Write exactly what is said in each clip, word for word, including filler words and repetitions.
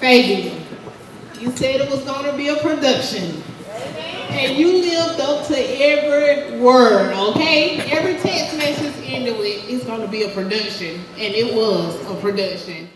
Fabian, you said it was going to be a production. And you lived up to every word, okay? Every text message into it is going to be a production. And it was a production.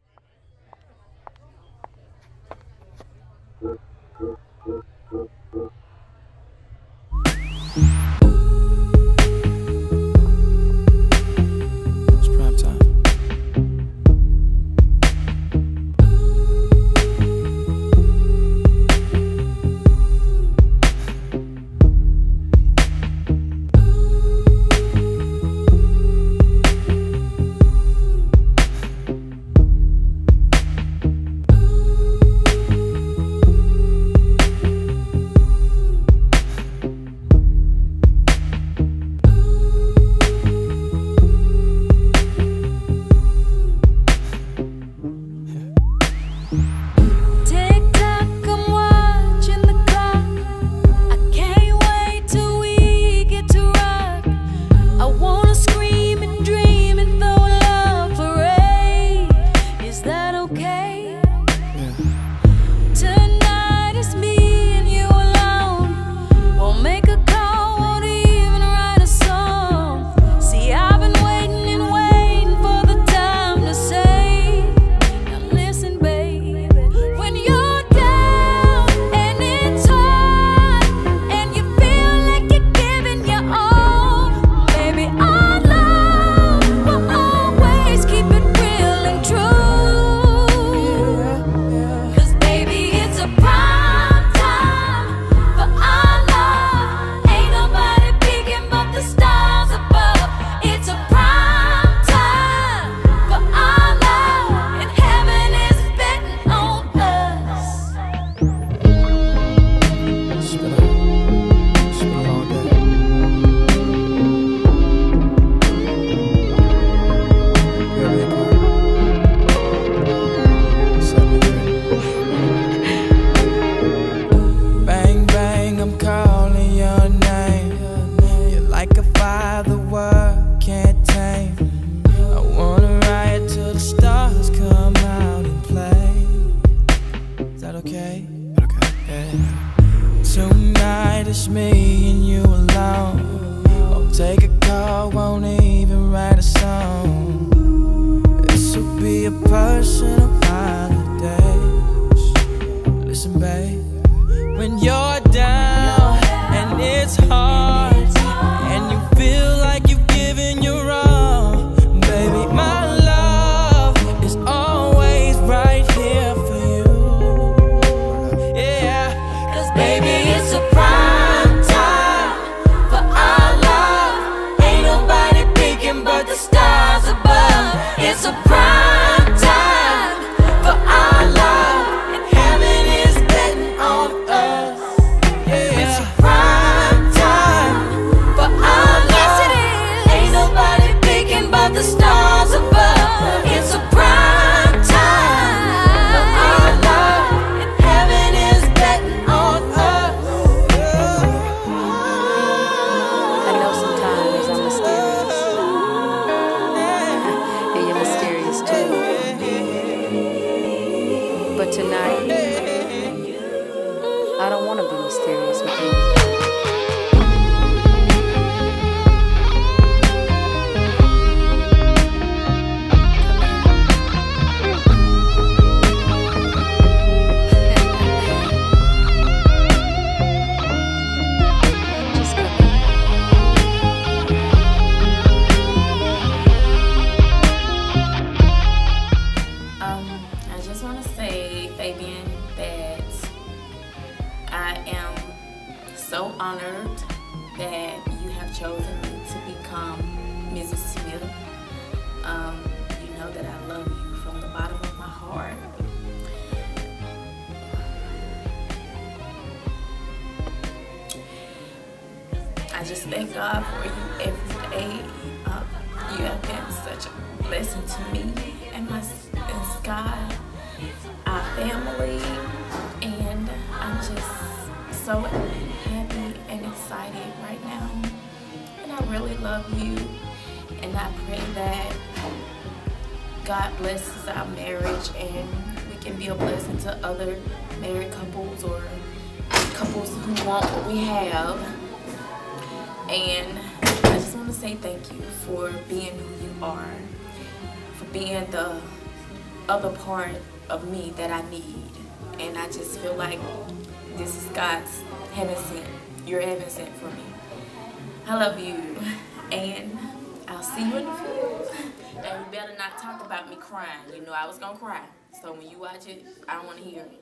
I just thank God for you every day. Um, you have been such a blessing to me and my and Sky, our family, and I'm just so happy and excited right now. And I really love you, and I pray that God blesses our marriage and we can be be a blessing to other married couples or couples who want what we have. And I just want to say thank you for being who you are, for being the other part of me that I need. And I just feel like this is God's heaven sent. You're heaven sent for me. I love you, and I'll see you in the field. And you better not talk about me crying. You know I was gonna cry. So when you watch it, I don't want to hear it.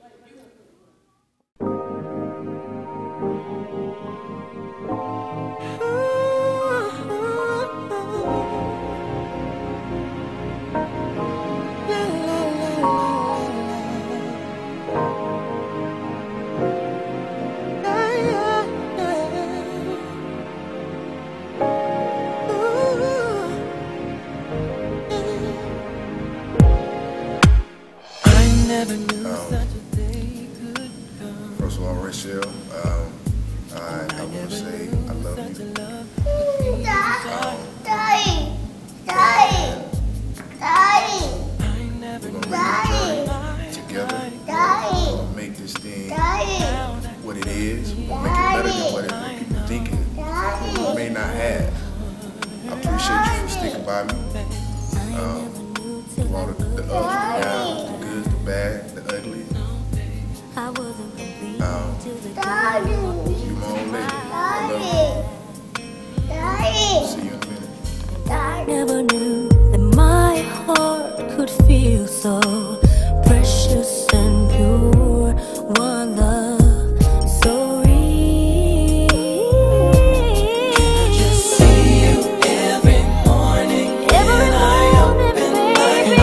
First of all, Rachel, um, I, I want to say I love you. Um, Daddy, Daddy, Daddy, we're going to make this journey together. Daddy, We're going to make this thing Daddy, what it is. We're going to make it better than what, it, what people think it, we may not have. I appreciate you for sticking by me. Um, through all the, the ups, the downs, the good, the bad, the ugly. Um, Daddy, you my old lady. I love you. Daddy, See you in a minute. Daddy. Never knew that my heart could feel so precious and pure. One love so real. Just see you every morning. Every morning, baby.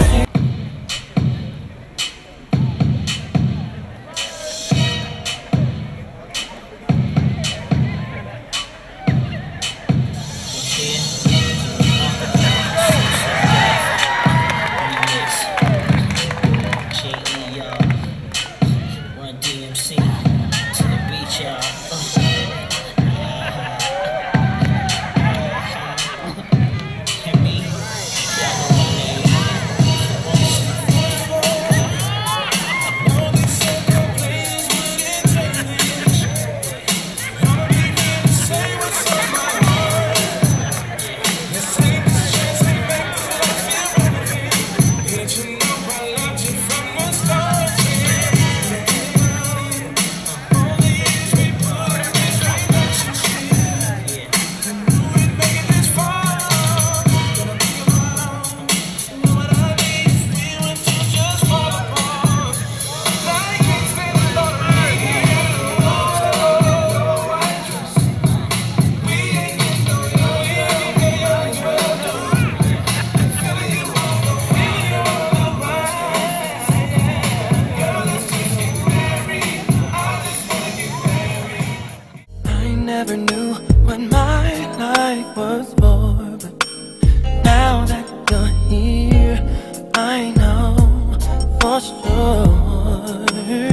Never knew what my life was for, but now that you're here, I know for sure.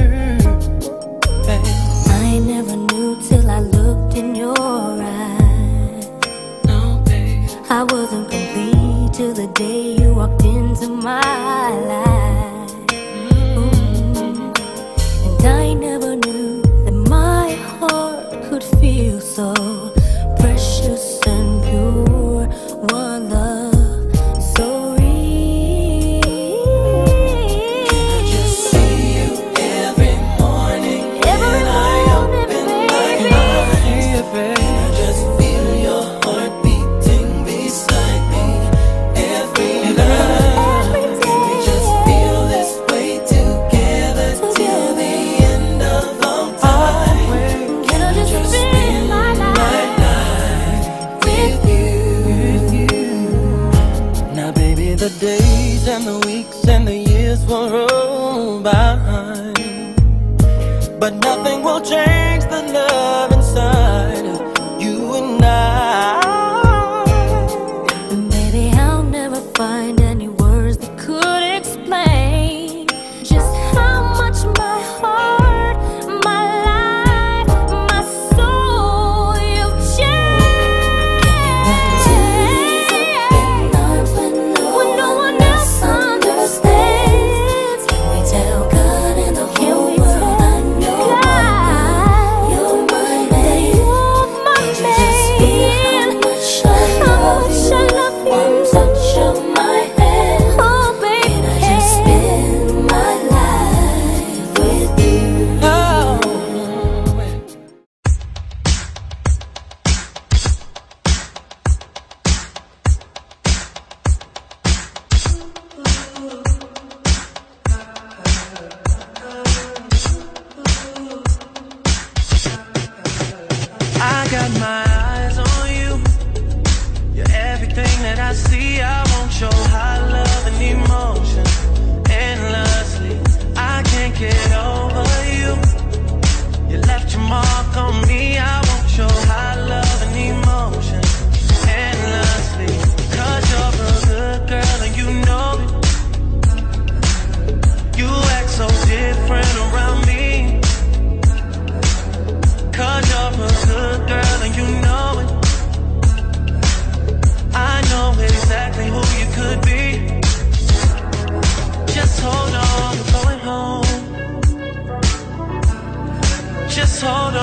Babe. I never knew till I looked in your eyes. No, babe. I wasn't complete till the day you walked into my life. Mm. And I never knew that my heart could feel so precious and pure. One love so real. Just see 서로